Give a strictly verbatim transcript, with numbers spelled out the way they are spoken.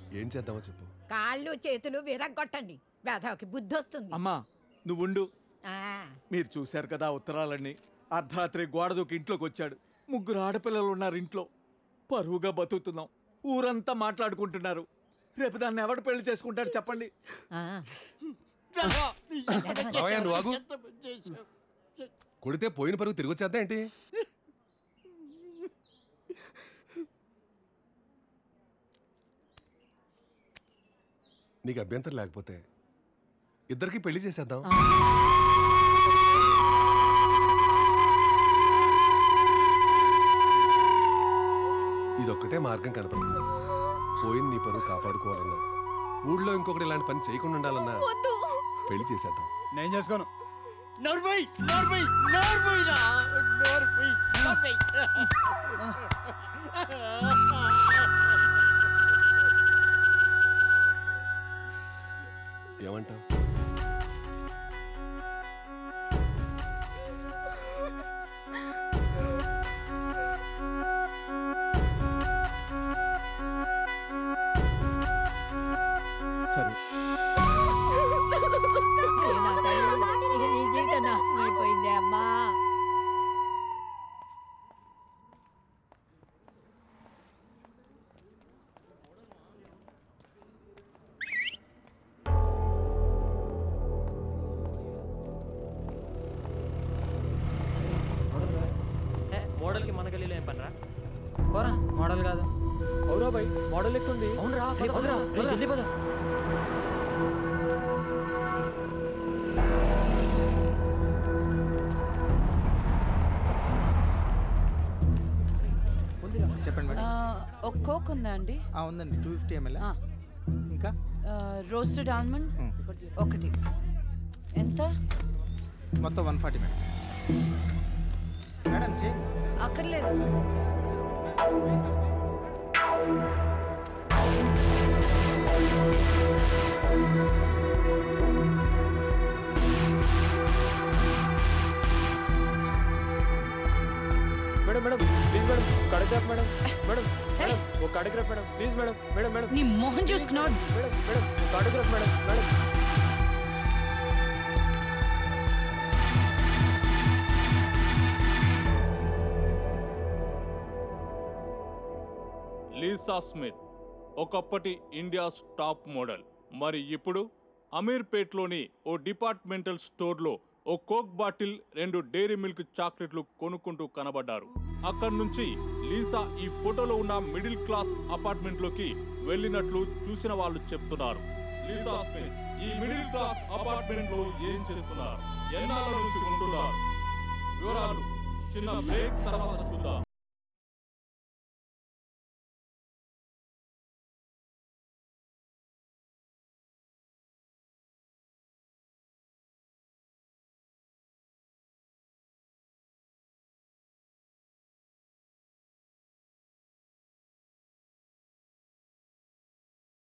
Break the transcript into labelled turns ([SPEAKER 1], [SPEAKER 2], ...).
[SPEAKER 1] ఏం చేద్దామో చెప్పు.
[SPEAKER 2] కాళ్ళు చేతులు విరగ్గొట్టండి, వేధవకి బుద్ధి వస్తుంది.
[SPEAKER 3] అమ్మా నువ్వుండు.
[SPEAKER 2] ఆ,
[SPEAKER 3] మీరు చూశారు కదా ఉత్తరాలన్నీ. అర్ధరాత్రి గోడ దూకి ఇంట్లోకి వచ్చాడు. ముగ్గురు ఆడపిల్లలు ఉన్నారు ఇంట్లో. పరువుగా బతుకుతున్నాం. ఊరంతా మాట్లాడుకుంటున్నారు. రేపు దాన్ని ఎవడు పెళ్లి చేసుకుంటాడు చెప్పండి.
[SPEAKER 2] ఆ.
[SPEAKER 1] మావయ్య, నువ్వు ఆగు. కొడితే పోయిన పరుగు తిరిగి వచ్చేద్దా ఏంటి? నీకు అభ్యంతరం లేకపోతే ఇద్దరికి పెళ్లి చేసేద్దాం. ఇదొక్కటే మార్గం కనపడుతుంది. పోయిన నీ పరువు కాపాడుకోవాలన్నా, ఊళ్ళో ఇంకొకటి ఇలాంటి పని చేయకుండా ఉండాలన్నా పెళ్లి చేసేద్దాం.
[SPEAKER 3] నేను చేసుకోను.
[SPEAKER 4] నోర్మై నోర్మై నోర్మై రా నోర్మై నోర్మై.
[SPEAKER 1] ఏమంటావు?
[SPEAKER 3] సరే.
[SPEAKER 2] నా తల్లి, ఇక నీ జీవితం నాశనం అయిపోయిందే అమ్మా.
[SPEAKER 5] మోడల్ కి మన గల్లీలో ఏం పనరా?
[SPEAKER 6] పోరా, మోడల్ కాదు.
[SPEAKER 3] అవురా భయ్, మోడల్ ఎక్కువ ఉంది.
[SPEAKER 5] అవునరా, పదరా జల్దీ పద.
[SPEAKER 6] చెప్పండి మేడం.
[SPEAKER 7] ఒక కోక్ ఉందా అండి?
[SPEAKER 6] ఉందండి, టూ ఫిఫ్టీ ఎంఎల్. ఇంకా
[SPEAKER 7] రోస్టెడ్ ఆల్మండ్ ఒకటి. ఎంత?
[SPEAKER 6] మొత్తం వన్ ఫార్టీ మేడం. మేడం చే
[SPEAKER 7] అక్కర్లేదు.
[SPEAKER 5] Madam madam please madam, cardiograph madam. Madam madam ఒక cardiograph madam please madam. Madam madam
[SPEAKER 7] నీ మొహం చూసుకున్నావు.
[SPEAKER 5] Madam madam cardiograph madam. Madam
[SPEAKER 8] Lisa Smith ఒకప్పటి ఇండియాస్ టాప్ మోడల్. మరి ఇప్పుడు అమీర్పేట్లోని ఓ డిపార్ట్మెంటల్ స్టోర్లో ఓ కోక్ బాటిల్, రెండు డైరీ మిల్క్ చాక్లెట్లు కొనుక్కుంటూ కనబడ్డారు. అక్కడి నుంచి లీసా ఈ ఫోటోలో ఉన్న మిడిల్ క్లాస్ అపార్ట్మెంట్లోకి వెళ్ళినట్లు చూసిన వాళ్ళు చెప్తున్నారు. లీసా స్మిత్ ఈ మిడిల్ క్లాస్ అపార్ట్మెంట్ లో ఏం చేస్తున్నారు, ఎన్నాళ్ళ నుంచి ఉంటున్నారు, వివరాలు చిన్న బ్రేక్ తర్వాత చూద్దాం.